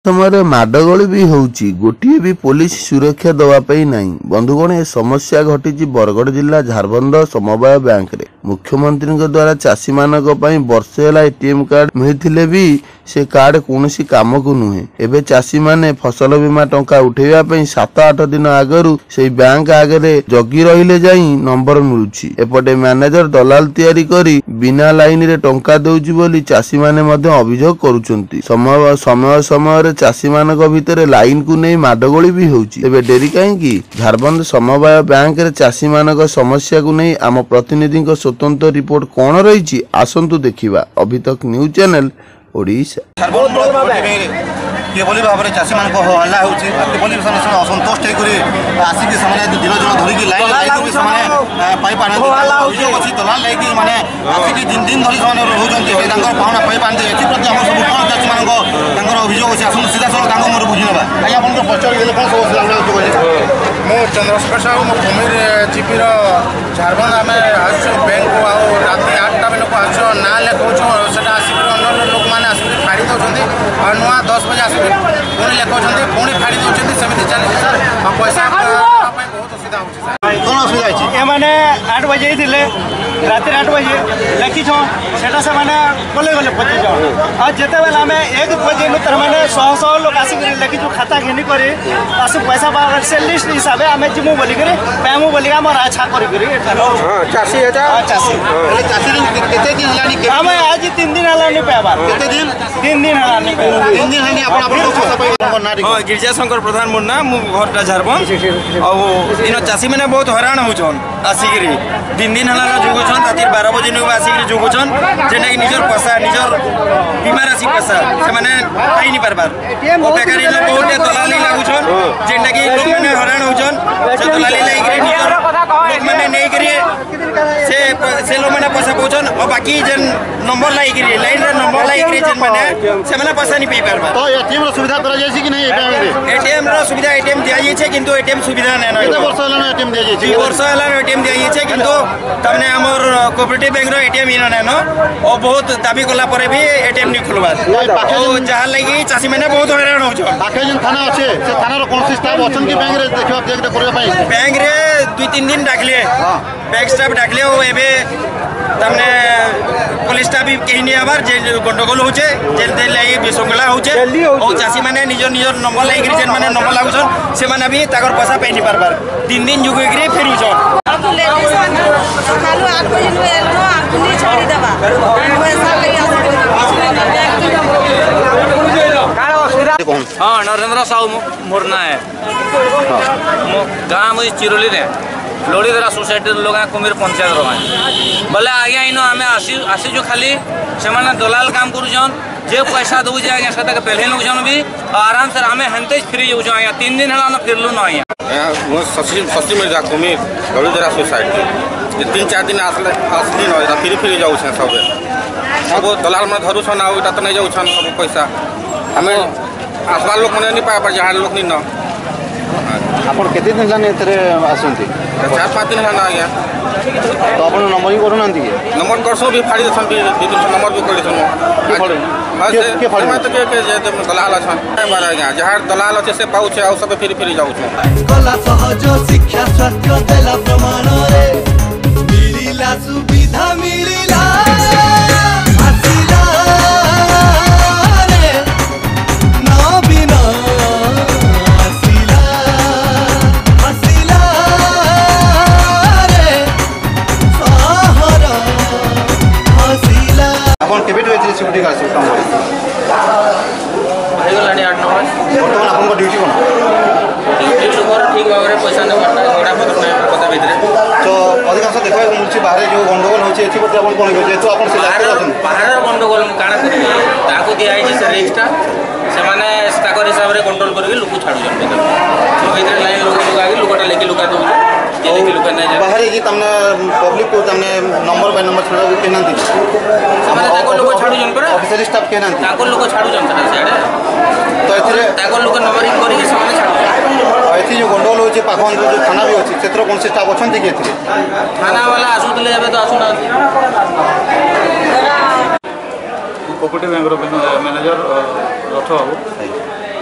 समय माडगोली भी होउची गोटे भी पुलिस सुरक्षा दवाई नहीं। बंधुगण ए समस्या घटी बरगढ़ जिला झारबंद समवाय बैंक रे मुख्यमंत्री द्वारा चाषी मानक वर्षे है एटीएम कार्ड मिलते भी से कार्ड कौन काम को नुहे। एबे चाषी माने फसल बीमा टंका उठेवा 7-8 दिन आगरू से बैंक आगे जगी रहिले जाई नंबर मिलुची। एपटे मैनेजर दलाल तैयारी करी बिना लाइन रे टंका देउची बोली चाषी माने मध्य अभियोग करूचंती। समय समय चाषी मानक भितर लाइन को नहीं माडगोली भी होउची। एबे डेरी कहीं झारबंद समवाय बैंक रे चाषी मानक समस्या को नहीं आम प्रतिनिधि स्वतंत्र रिपोर्ट कौन रही आसंतु देखिबा। अभी तक न्यूज चैनल ओडिशा किभली भाव में चाषी मान हल्ला होली असंतुष्ट होकर आसिक दिन दिन धरिकी लाइन भी पाई पाने अभियोग अच्छी दलाल लैक मैंने आसिक दिन दिन धरी रोचे पाहुना पाई पाते एप्रति आम सब कौन चाषी मान अभियोग अच्छे आसत सीधा सड़क मोर बुझी ना आज आप पचार कौन सब मो चंद्रशेखर साहू मो कुमीर जीपी झारबंद आम आसु बैंक को राति 8टा बेलू आस ना लिखाऊ से आसिक लोक मैंने आसिक फाड़ी दौरान और नुआ 10 बजे आस पुणी लिखाऊँ पुणी फाड़ी दौरान सेमती चलती सर पैसा बहुत असुविधा होती कौन असुविधा मैंने 8 बजे ही राति 8 बजे लिखी से गले गले 25 जन और जिते बेले आम 1 बजे मैंने 100 लोग आसिक लिखी खाता घिनी कर पैसा से लिस्ट हिसाब से आम जीमु बोलिक पैमु बोलिक आम आछा चाषी आम आज 3 दिन है पैबार 3 दिन है गिरिजा शंकर प्रधान मोर ना घर झारबंद और चाषी मैंने बहुत हैरान होचन आसिक 3 दिन है जुगुन राति 12 बजे आसिक जुगुन जेना कि निजर पैसा निजर बीमा राशि पैसा से पाई नहीं पार्बार बेकारी लोग बहुत दलाली लगुन जेना कि लोक मैंने हैरान होचन से दलाली लगे निजर लोक मैंने नहीं करिए से लोग मैंने पैसा पहुँचन और बाकी जेन number like line number like जेन मैंने से मैंने पैसा नहीं पाई पार्बार। तो एटीएम सुविधा करा जाय कि नहीं एटीएम सुविधा एटीएम दिया जाय किंतु एटीएम सुविधा नहीं ना वर्ष हला एटीएम दिया जाय 2 वर्ष हला एटीएम दिया जाय किंतु तमने हमर कोऑपरेटिव बैंक रो एटीएम इन नहीं न और बहुत दाबी कला परे भी एटीएम नहीं खुलबार और जहां लगी चासी मैंने बहुत हैरान हो छ पाखे जन थाना अच्छे से थाना रो कोन स्टाफ अछन कि बैंक रे देखबा चेक करबा पई बैंक रे 2-3 दिन डाकले बैंक स्टाफ डाकले ओ एबे तमने पुलिस स्टाफ भी कहीं नहीं आबार जे गंडगोल होचे जेल दे लई विशृंखला होचे और चासी माने निजर निजर नंबर लाइक जेन माने नंबर लागुछन से माने भी ताकर पैसा पे नहीं पारबार 3 दिन जुगे गिरे फेरुछन सकालू 8 बजे नु एलो आकुनी छोड़ी देबा पैसा लई हाँ नरेंद्र साहू मोर ना है गाँव मुझे चिरोली रे लोड़ीदरा सोसाइटी लोग कुमीर पंचायत रहा बोले आज्ञा इन आम आसी जो खाली से दलाल काम करुन जे पैसा दौचे आज्ञा से पहले नौन भी आराम से आम हेनते फ्री जाऊँ आज्ञा 3 दिन है फिरलु न आज्ञा शशि मिर्जा कुमीर लोड़ीदरा सोसाइटी 3-4 दिन आसली फिरी फिरी जाऊँ सब सब दलाल मैंने धरुन आउ तो नहीं जाऊँ सब पैसा आम आसबार लोक मैंने नहीं पाए जहाँ लोक नहीं न आपण केते दिन जाने एथरे आसंती 4-5 दिन है ना आज्ञा तो आपण नंबर ही करू नांती नंबर करसो भी फाड़ी दसन भी 2-3 नंबर भी कर दसन के फाड़ी में तो के जे दलाल अछन मार आज्ञा जहाँ दलाल अच्छे से पाउ छे आ सब फिरी फिरी जाउ छे कला सहज शिक्षा स्वास्थ्य देला प्रमाण रे मिलिला सुविधा मिलिला आसिला रे न बिना सिक्योरिटी गार्ड काम होगलानी 8-9 बर्तमान आपन ड्यूटी कोन ठीक भाव में पैसा नहीं पता भितर तो अधिकांश देखा मिलूँ बाहर जो गंडगोल होती है कौन कौन जेहतु आप बाहर गंडगोल काण कर दिखाई से रिक्सटा से हिसाब से कंट्रोल करके लोक छाड़ुन लाइन लोग लुकटा लेकिन लुका दौर बाहर की तमने पब्लिक को तमने नंबर बाय नंबर छाड़ा के नांती से लोक छाड़ुन पर ऑफिसर स्टाफ के नांती लोक छाड़ुन सियाड़े तो एथरे लोक नंबरिंग करके छाड़ुन एथि जो गंडगोल होची पाखन जो थाना भी अछि क्षेत्र कोन स्टाफ अछन कि एथि थाना वाला आसुतले एबे तो आसुना कोऑपरेटिव बैंक मैनेजर रथ बाबू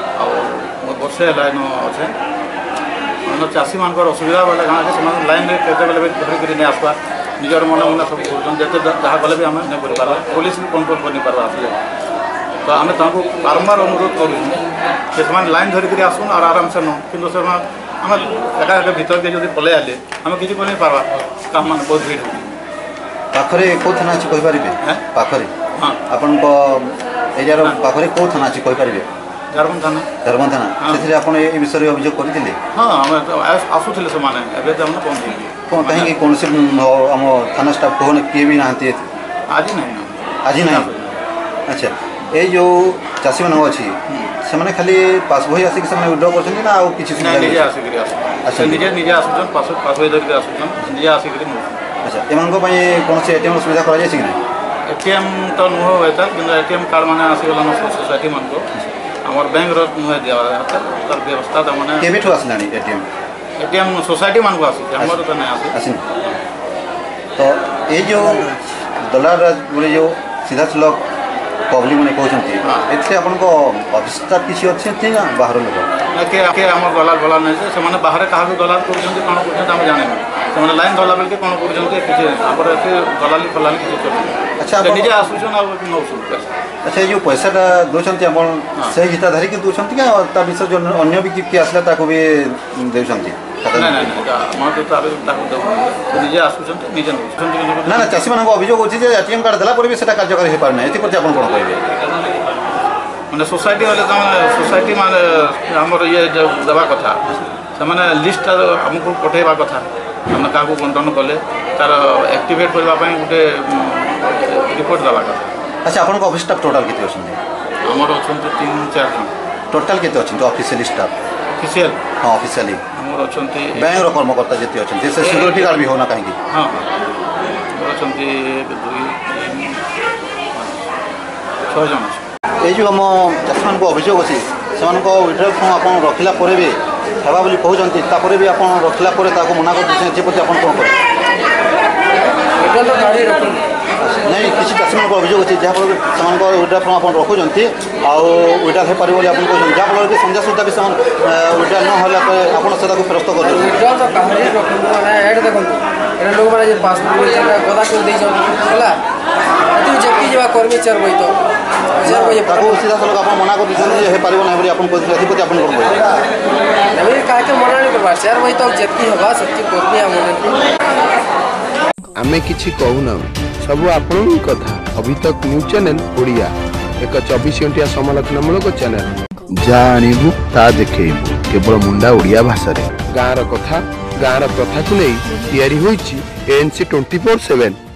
ବର୍ଷେ ହେଲା ଇନ ଅଛେ ଚାଷୀମାନଙ୍କର ଅସୁବିଧା ବେଲେ କାଣା ଯେ ସେମାନେ ଲାଇନ୍ରେ କେତେବେଳେ ବି ଧରିକିରି ନେଇ ଆସବା ନିଜର ମନେ ମନେ ସବୁ କରୁଛନ୍ ଯେତେ ଯାହା କଲେ ବି ଆମେ ନେଇ କରିପାରବା ପୋଲିସ ବି କଣ୍ଟ୍ରୋଲ କରିପାରବା ଆସିଲେ ତ ଆମେ ତାଙ୍କୁ ବାରମ୍ବାର ଅନୁରୋଧ କରୁଛୁ ଯେ ସେମାନେ ଲାଇନ୍ ଧରିକିରି ଆସୁନ୍ ଆଉ ଆରାମସେ ନୁହଁ କିନ୍ତୁ ସେମାନେ ଆମେ ଏକା ଏକା ଭିତରକେ ଯଦି ପଳେଇ ଆଲେ ଆମେ କିଛି କରି ନାଇଁ ପାରବା କାମମାନେ ବହୁତ ଭିଡ଼ ହେଉଛି ପାଖରେ କେଉଁ ଥାନା ଅଛି କହିପାରିବେ ପାଖରେ ହଁ ଆପଣଙ୍କ ଏରିଆର ପାଖରେ କେଉଁ ଥାନା ଅଛି କହିପାରିବେ ଝାରବନ୍ଦ ଥାନା ଝାରବନ୍ଦ ଥାନା ସେଥିରେ ଆପଣ ଏ ବିଷୟରେ ଅଭିଯୋଗ କରିଥିଲେ ହଁ ଆମେ ଆସୁଥିଲେ ସେମାନେ ଏବେ ତ ଆମେ ପହଞ୍ଚିଲି କ'ଣ କାହିଁକି କୌଣସି ଆମ ଥାନା ଷ୍ଟାଫ୍ କହୁନି କିଏ ବି ନାହାନ୍ତି ଆଜି ନାହିଁ ଆଜି ନାହିଁ ଆଚ୍ଛା ଏଇ ଯେଉଁ ଚାଷୀମାନଙ୍କ ଅଛି ସେମାନେ ଖାଲି ପାସ୍ ବହି ଆସିକି ସେମାନେ ୱିଡ୍ର କରୁଛନ୍ତି ନା ଆଉ କିଛି ନିଜେ ଆସିକିରି ନିଜେ ନିଜେ ଆସୁଛନ୍ ପାସ୍ ବହି ଧରିକି ଆସୁଛନ୍ ନିଜେ ଆସିକିରି ଆଚ୍ଛା ଏମାନଙ୍କ ପାଇଁ କୌଣସି ଏଟିଏମ୍ର ସୁବିଧା କରାଯାଇଛି କି ନାହିଁ ଏଟିଏମ୍ ତ ନୁହଁ ଏଟା କିନ୍ତୁ ଏଟିଏମ୍ କାର୍ଡ଼ ମାନେ ଆସିଗଲାନ ସୋସାଇଟି ମାନଙ୍କୁ ଆମର ବ୍ୟାଙ୍କର ନୁହେଁ ଦିଆ ତାର ବ୍ୟବସ୍ଥା ତାମାନେ କେବେଠୁ ଆସିଲାଣି ଏଟିଏମ୍ ସୋସାଇଟି ମାନଙ୍କୁ ଆସିଛି ଆମର ତ ନାହିଁ ଆସିନି ତ ଏଇ ଯେଉଁ ଦଲାଲ ବୋଲି ଯେଉଁ ସିଧାସଳଖ ପବ୍ଲିକ ମାନେ କହୁଛନ୍ତି ଏଥିରେ ଆପଣଙ୍କ ଅଫିସର କିଛି ଅଛନ୍ତି ନା ବାହାର ଲୋକ କିଏ ଆମର ଦଲାଲ ଭଲ ନାହିଁ ଯେ ସେମାନେ ବାହାରେ କାହାକୁ ଦଲାଲ କରୁଛନ୍ତି କ'ଣ କରୁଛନ୍ତି ଆମେ ଜାଣିନୁ ସେମାନେ ଲାଇନ୍ ଧରିଲା ବେଳକେ କ'ଣ କରୁଛନ୍ତି କିଛି ଆମର ଏଠି ଦଲାଲି ଫଲାଲି କିଛି କରୁଛନ୍ତି ଆଚ୍ଛା ନିଜେ ଆସୁଛନ୍ ଆଉ ନେଉଛନ୍ତି ଆଚ୍ଛା ଏଇ ଯେଉଁ ପଇସାଟା ଦେଉଛନ୍ତି ଆପଣ ସେଇ ହିତା ଧରିକି ଦେଉଛନ୍ତି କି ତା ବିଷୟରେ ଅନ୍ୟ ବି କିଏ ଆସିଲା ତାକୁ ବି ଦେଉଛନ୍ତି ନିଜେ ଆସୁଛନ୍ତି ନିଜେ ନେଉଛନ୍ତି ନା ନା ଚାଷୀମାନଙ୍କ ଅଭିଯୋଗ ହେଉଛି ଯେ ଏଟିଏମ୍ କାର୍ଡ଼ ଦେଲା ପରେ ବି ସେଇଟା କାର୍ଯ୍ୟକାରୀ ହୋଇପାରୁନାହିଁ ଏଥିପ୍ରତି ଆପଣ କ'ଣ କହିବେ ମାନେ ସୋସାଇଟି ହେଲେ ସୋସାଇଟି ମାନେ ଆମର ଇଏ ଦେବା କଥା ସେମାନେ ଲିଷ୍ଟଟା ଆମକୁ ପଠାଇବା କଥା ଆମେ କାହାକୁ ବଣ୍ଟନ କଲେ ତାର ଆକ୍ଟିଭେଟ୍ କରିବା ପାଇଁ ଗୋଟେ ରିପୋର୍ଟ ଦେବା କଥା ଆଚ୍ଛା ଆପଣଙ୍କ ଅଫିସ୍ ଷ୍ଟାଫ୍ ଟୋଟାଲ୍ କେତେ ଅଛନ୍ତି ଆମର ଅଛନ୍ତି 3-4 ଜଣ ଟୋଟାଲ୍ କେତେ ଅଛନ୍ତି ଅଫିସିଆଲି ଷ୍ଟାଫ୍ ଅଫିସିଆଲ ହଁ ଅଫିସିଆଲି ଆମର ଅଛନ୍ତି ବ୍ୟାଙ୍କର କର୍ମକର୍ତ୍ତା ଯେତେ ଅଛନ୍ତି ସେ ସିକ୍ୟୁରିଟି ଗାର୍ଡ଼ ବି ହେଉନା କାହିଁକି ହଁ ଅଛନ୍ତି 2-6 ଜଣ ଅଛି এই যে ଆମ ଚାଷୀମାନଙ୍କୁ ଅଭିଯୋଗ ଅଛି ସେମାନଙ୍କ ୱିଡ୍ର ଫର୍ମ ଆପଣ ରଖିଲା ପରେ ବି ହେବା ବୋଲି କହୁଛନ୍ତି ତାପରେ ବି ଆପଣ ରଖିଲା ପରେ ତାକୁ ମନା କରିଦେଉଛନ୍ତି ଏଥିପ୍ରତି ଆପଣ କ'ଣ କରିବେ ନାଇଁ କିଛି ଚାଷୀମାନଙ୍କ ଅଭିଯୋଗ ଅଛି ଯାହାଫଳରେ ସେମାନଙ୍କ ୱିଡ୍ର ଫର୍ମ ଆପଣ ରଖୁଛନ୍ତି ଆଉ ୱିଡ୍ର ହେଇପାରିବ ବୋଲି ଆପଣ କହୁଛନ୍ତି ଯାହାଫଳରେ କି ସନ୍ଧ୍ୟା ସୁଦ୍ଧା ବି ସେମାନେ ୱିଡ୍ର ନ ହେଲା ପରେ ଆପଣ ସେଟାକୁ ଫେରସ୍ତ କରୁଛନ୍ତି ଲୋକମାନେ ଯେ ପାସବୁକ୍ ଗଦା କରି ଦେଇଛନ୍ତି ହେଲା ଯେତିକି ଯିବା କର୍ମୀ ଚାର ବହି ତ ତାକୁ ସିଧାସଳଖ ଆପଣ ମନା କରିଦେଇଛନ୍ତି ଯେ ହେଇପାରିବ ନାହିଁ ବୋଲି ଆପଣ କହିଥିଲେ ଏଥିପ୍ରତି ଆପଣ କ'ଣ କହିବେ ଏବେ କାହାକେ ମନା ନାଇଁ କରବା ଚାର ବହି ତ ଯେତିକି ହେବା ସେତିକି କର୍ମୀ ଆମର ଆମେ କିଛି କହୁନା ସବୁ ଆପଣଙ୍କ କଥା ଅଭିତକ ନ୍ୟୁଜ୍ ଚ୍ୟାନେଲ ଓଡ଼ିଆ ଏକ 24 ଘଣ୍ଟିଆ ସମାଲୋଚନାମୂଳକ ଚ୍ୟାନେଲ ଯାହା ଆଣିବୁ ତାହା ଦେଖେଇବୁ କେବଳ ମୁଣ୍ଡା ଓଡ଼ିଆ ଭାଷାରେ ଗାଁର କଥା ଗାଁର ପ୍ରଥାକୁ ନେଇ ତିଆରି ହୋଇଛି ANC 24/7